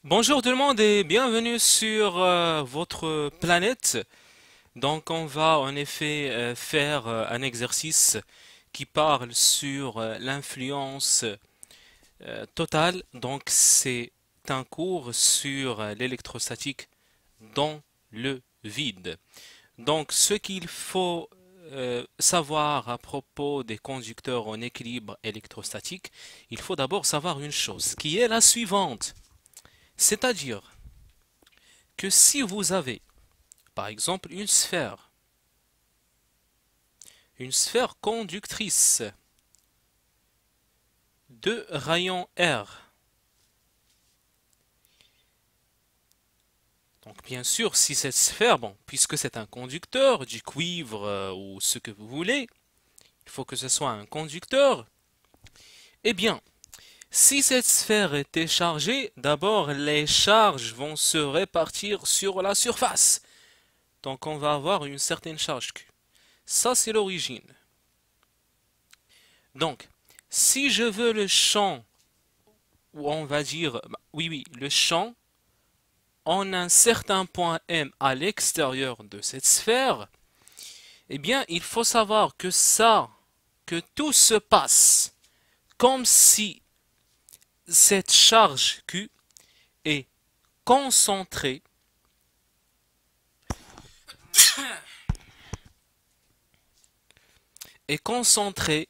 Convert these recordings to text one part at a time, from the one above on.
Bonjour tout le monde et bienvenue sur votre planète. Donc on va en effet faire un exercice qui parle sur l'influence totale. Donc c'est un cours sur l'électrostatique dans le vide. Donc ce qu'il faut savoir à propos des conducteurs en équilibre électrostatique, il faut d'abord savoir une chose qui est la suivante. C'est-à-dire que si vous avez, par exemple, une sphère conductrice de rayon R, donc bien sûr, si cette sphère, bon, puisque c'est un conducteur, du cuivre ou ce que vous voulez, il faut que ce soit un conducteur, eh bien, si cette sphère était chargée, d'abord les charges vont se répartir sur la surface. Donc on va avoir une certaine charge Q. Ça, c'est l'origine. Donc, si je veux le champ, ou on va dire, oui, le champ en un certain point M à l'extérieur de cette sphère, eh bien, il faut savoir que tout se passe comme si cette charge Q est concentrée, est concentrée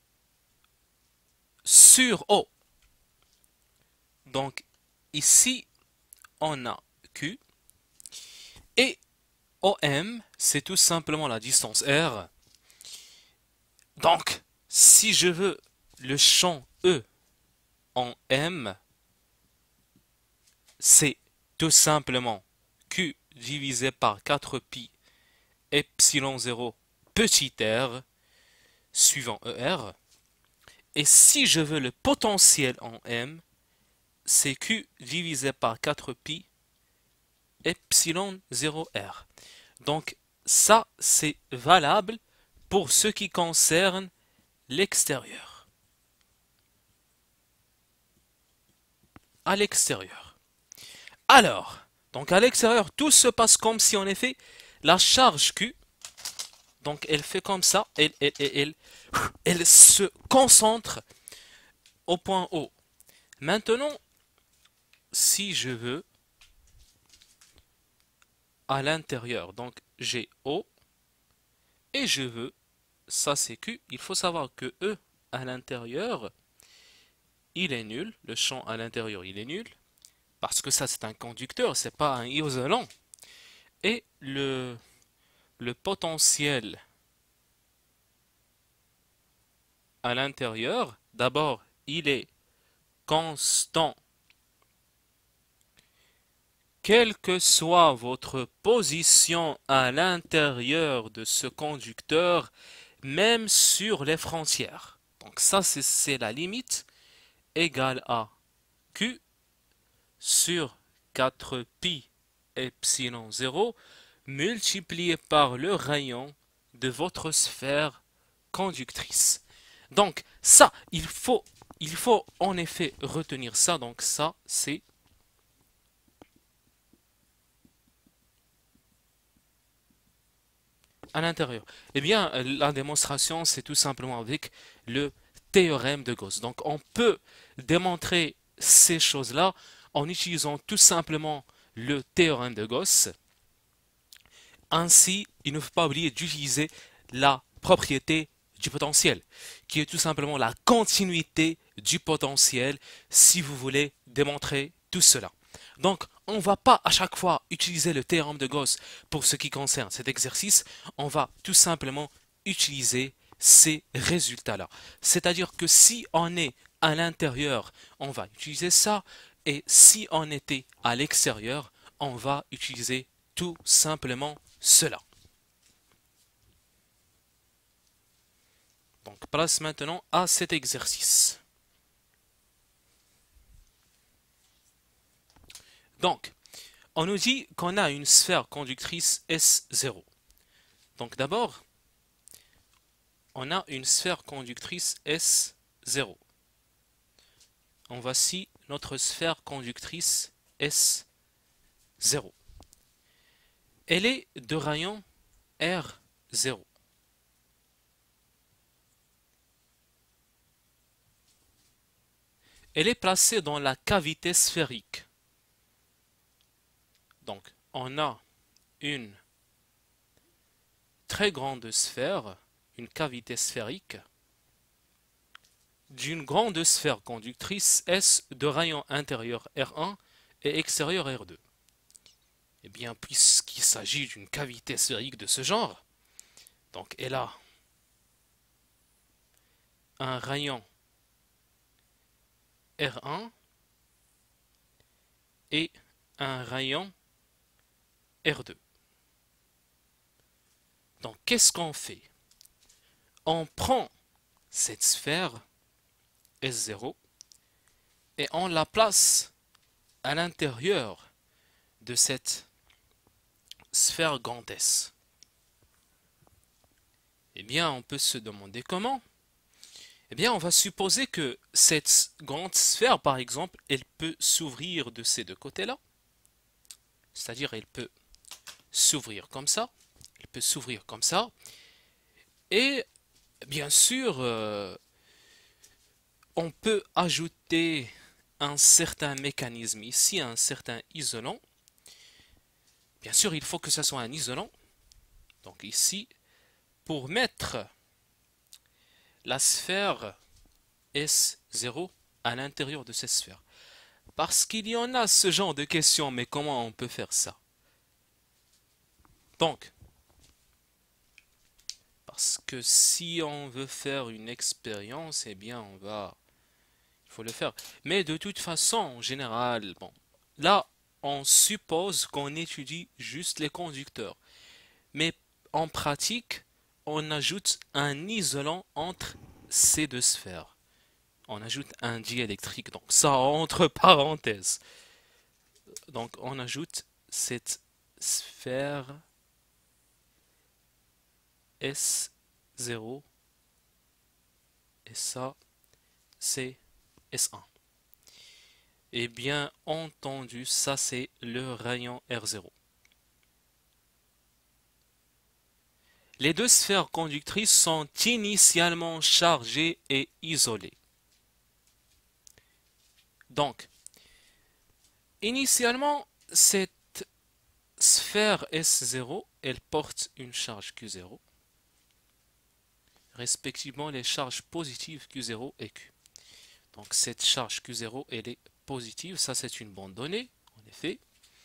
sur O. Donc, ici, on a Q et OM, c'est tout simplement la distance R. Donc, si je veux le champ E en M, c'est tout simplement Q divisé par 4 pi epsilon 0 petit r suivant ER. Et si je veux le potentiel en M, c'est Q divisé par 4 pi epsilon 0 r. Donc ça, c'est valable pour ce qui concerne l'extérieur. À l'extérieur. Alors, donc à l'extérieur, tout se passe comme si en effet la charge Q, donc elle fait comme ça, elle se concentre au point O. Maintenant, si je veux à l'intérieur, donc j'ai O et je veux, ça c'est Q, il faut savoir que E à l'intérieur, il est nul, le champ à l'intérieur il est nul, parce que ça c'est un conducteur, c'est pas un isolant. Et le potentiel à l'intérieur, d'abord il est constant. Quelle que soit votre position à l'intérieur de ce conducteur, même sur les frontières. Donc ça, c'est la limite égale à Q sur 4 pi epsilon 0 multiplié par le rayon de votre sphère conductrice. Donc ça, il faut en effet retenir ça. Donc ça, c'est à l'intérieur. Eh bien, la démonstration, c'est tout simplement avec le théorème de Gauss. Donc, on peut démontrer ces choses-là en utilisant tout simplement le théorème de Gauss. Ainsi, il ne faut pas oublier d'utiliser la propriété du potentiel, qui est tout simplement la continuité du potentiel si vous voulez démontrer tout cela. Donc, on ne va pas à chaque fois utiliser le théorème de Gauss pour ce qui concerne cet exercice, on va tout simplement utiliser ces résultats-là. C'est-à-dire que si on est à l'intérieur, on va utiliser ça, et si on était à l'extérieur, on va utiliser tout simplement cela. Donc, place maintenant à cet exercice. Donc, on nous dit qu'on a une sphère conductrice S0. Donc d'abord, on a une sphère conductrice S0. En voici notre sphère conductrice S0. Elle est de rayon R0. Elle est placée dans la cavité sphérique. Donc, on a une très grande sphère, une cavité sphérique, d'une grande sphère conductrice S de rayon intérieur R1 et extérieur R2. Eh bien, puisqu'il s'agit d'une cavité sphérique de ce genre, donc elle a un rayon R1 et un rayon R2. Donc, qu'est-ce qu'on fait? On prend cette sphère S0 et on la place à l'intérieur de cette sphère grand S. Eh bien, on peut se demander comment. Eh bien, on va supposer que cette grande sphère, par exemple, elle peut s'ouvrir de ces deux côtés-là. C'est-à-dire, elle peut s'ouvrir comme ça. Elle peut s'ouvrir comme ça. Et bien sûr, on peut ajouter un certain mécanisme ici, un certain isolant. Bien sûr, il faut que ce soit un isolant. Donc ici, pour mettre la sphère S0 à l'intérieur de cette sphère. Parce qu'il y en a ce genre de questions, mais comment on peut faire ça? Donc, parce que si on veut faire une expérience, eh bien il faut le faire. Mais de toute façon, en général, bon, là, on suppose qu'on étudie juste les conducteurs. Mais en pratique, on ajoute un isolant entre ces deux sphères. On ajoute un diélectrique, donc ça entre parenthèses. Donc on ajoute cette sphère S0 et ça c'est S1. Et bien entendu, ça c'est le rayon R0. Les deux sphères conductrices sont initialement chargées et isolées. Donc, initialement, cette sphère S0, elle porte une charge Q0, respectivement les charges positives Q0 et Q. Donc cette charge Q0, elle est positive, ça c'est une bonne donnée, en effet.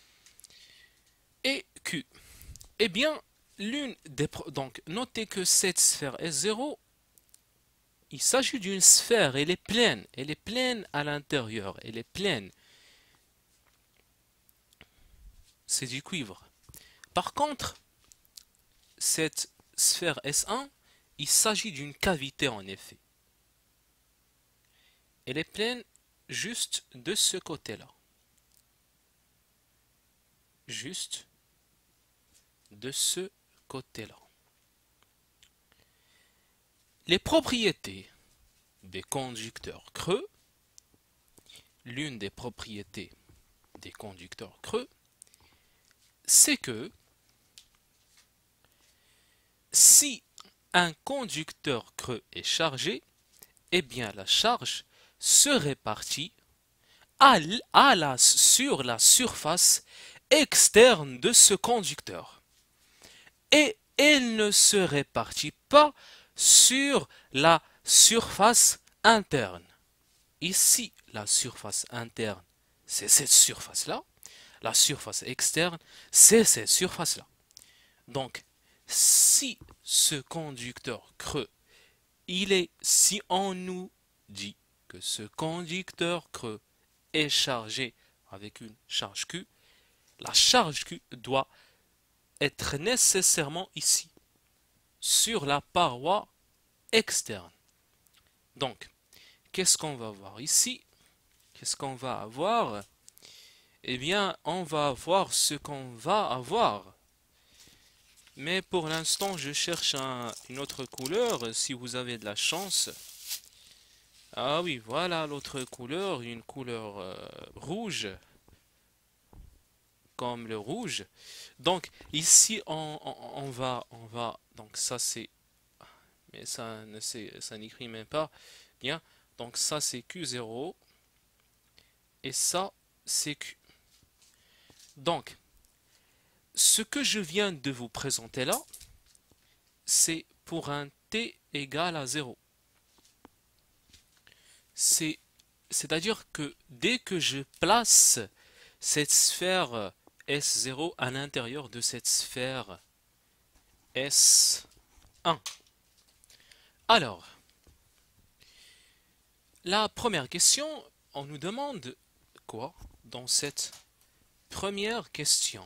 Et Q. Eh bien, donc notez que cette sphère S0, il s'agit d'une sphère, elle est pleine à l'intérieur, elle est pleine. C'est du cuivre. Par contre, cette sphère S1, il s'agit d'une cavité en effet. Elle est pleine juste de ce côté-là. Juste de ce côté-là. Les propriétés des conducteurs creux, l'une des propriétés des conducteurs creux, c'est que si un conducteur creux est chargé, eh bien la charge se répartit sur la surface externe de ce conducteur. Et elle ne se répartit pas sur la surface interne. Ici, la surface interne, c'est cette surface-là. La surface externe, c'est cette surface-là. Donc, si ce conducteur creux, si on nous dit que ce conducteur creux est chargé avec une charge Q, la charge Q doit être nécessairement ici, sur la paroi externe. Donc, qu'est-ce qu'on va voir ici? Qu'est-ce qu'on va avoir? Eh bien, on va avoir ce qu'on va avoir. Mais pour l'instant, je cherche une autre couleur, si vous avez de la chance. Ah oui, voilà l'autre couleur, une couleur rouge. comme le rouge. Donc ici donc ça c'est, mais ça n'écrit même pas bien. Donc ça c'est Q0 et ça c'est Q. Donc ce que je viens de vous présenter là, c'est pour un t égal à 0. C'est-à-dire que dès que je place cette sphère S0 à l'intérieur de cette sphère S1. Alors, la première question, on nous demande quoi dans cette première question?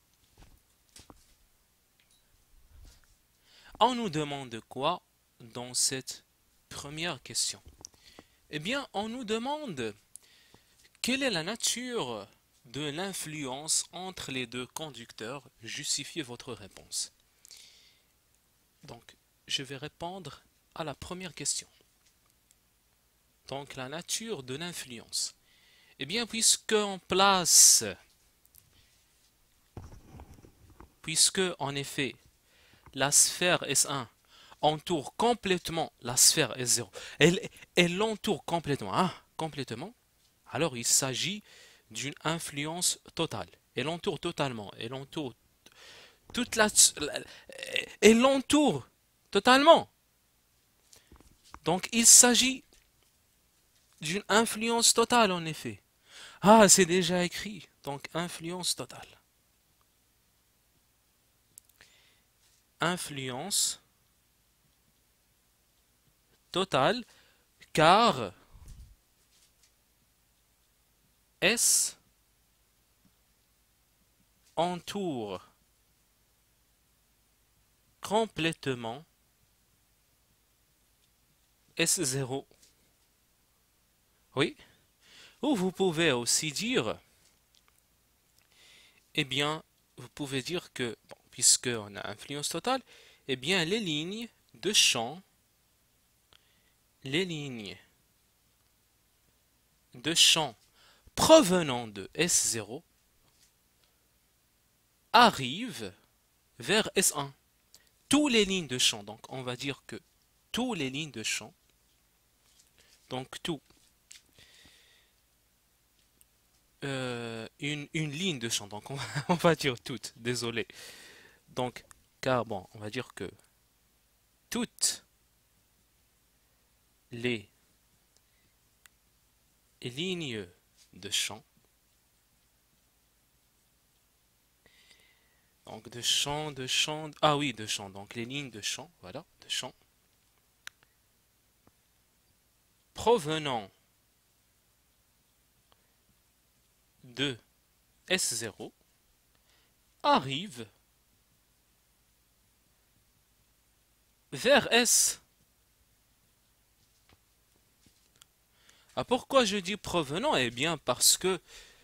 On nous demande quoi dans cette première question? Eh bien, on nous demande quelle est la nature de l'influence entre les deux conducteurs. Justifiez votre réponse. Donc, je vais répondre à la première question. Donc, la nature de l'influence. Eh bien, puisque en effet, la sphère S1 entoure complètement la sphère S0, elle l'entoure complètement, hein, complètement, alors il s'agit d'une influence totale. Elle entoure totalement, toute la, elle l'entoure totalement. Donc il s'agit d'une influence totale en effet. Ah, c'est déjà écrit. Donc influence totale. Influence totale car S entoure complètement S0. Oui. Ou vous pouvez aussi dire, eh bien, vous pouvez dire que, bon, puisqu'on a influence totale, eh bien, les lignes de champ provenant de S0 arrivent vers S1. Tous les lignes de champ, donc on va dire que tous les lignes de champ, donc tout, une ligne de champ, donc on va dire toutes, désolé. Donc, car bon, on va dire que toutes les lignes de champ, donc ah oui, de champ, donc les lignes de champ, voilà, de champ, provenant de S0 arrivent vers S. Ah, pourquoi je dis provenant? Eh bien parce que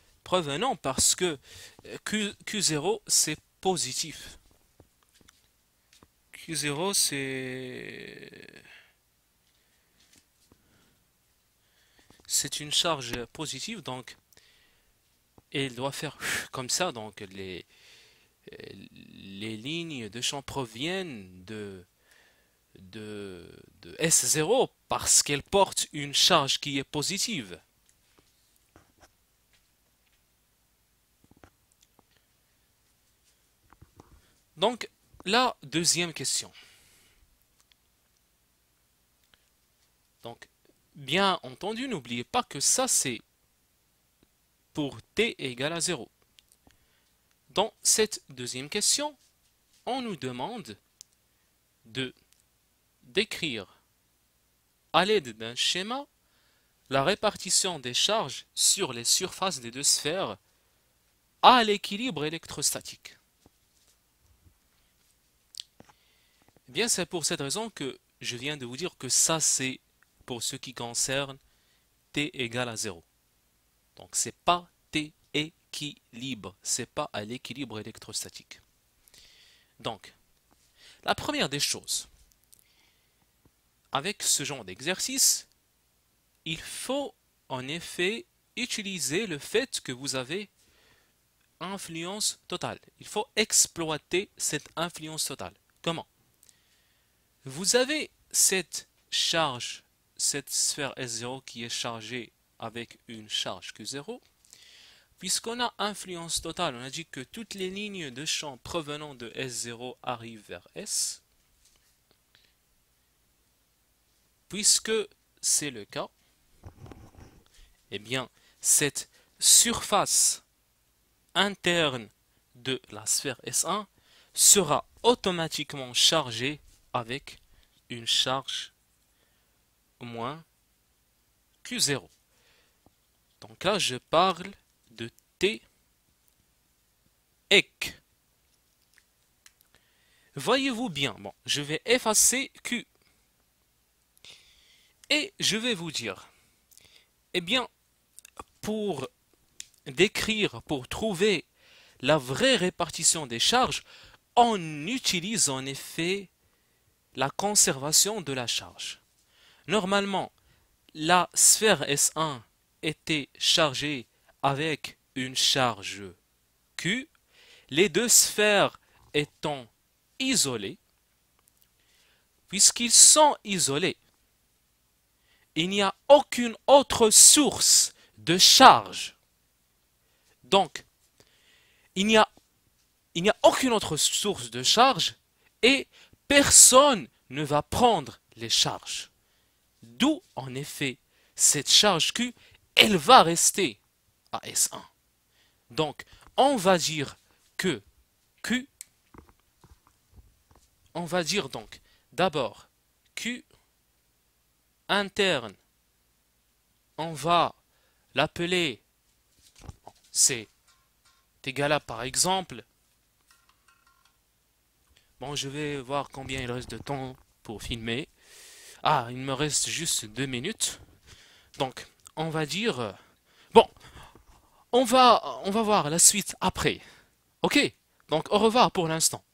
Q0 c'est positif. Q0 c'est une charge positive, donc elle doit faire comme ça, donc les lignes de champ proviennent de S0 parce qu'elles portent une charge qui est positive. Donc, la deuxième question. Donc, bien entendu, n'oubliez pas que ça c'est pour t égale à 0. Dans cette deuxième question, on nous demande de d'écrire à l'aide d'un schéma la répartition des charges sur les surfaces des deux sphères à l'équilibre électrostatique. Eh bien, c'est pour cette raison que je viens de vous dire que ça c'est pour ce qui concerne t égale à 0. Donc c'est pas t équilibre, c'est pas à l'équilibre électrostatique. Donc, la première des choses, avec ce genre d'exercice, il faut en effet utiliser le fait que vous avez influence totale. Il faut exploiter cette influence totale. Comment? Vous avez cette charge, cette sphère S0 qui est chargée avec une charge Q0. Puisqu'on a influence totale, on a dit que toutes les lignes de champ provenant de S0 arrivent vers S. Puisque c'est le cas, eh bien, cette surface interne de la sphère S1 sera automatiquement chargée avec une charge moins Q0. Donc là, je parle de T EC. Voyez-vous bien, bon, je vais effacer Q. Et je vais vous dire, eh bien, pour décrire, pour trouver la vraie répartition des charges, on utilise en effet la conservation de la charge. Normalement, la sphère S1 était chargée avec une charge Q, les deux sphères étant isolées. Puisqu'ils sont isolés, il n'y a aucune autre source de charge. Donc, il n'y a aucune autre source de charge et personne ne va prendre les charges. D'où, en effet, cette charge Q, elle va rester à S1. Donc, on va dire que Q, on va dire donc d'abord Q interne, on va l'appeler, c'est égal à par exemple, bon je vais voir combien il reste de temps pour filmer. Ah, il me reste juste 2 minutes. Donc, on va dire, bon, on va voir la suite après. Ok? Donc, au revoir pour l'instant.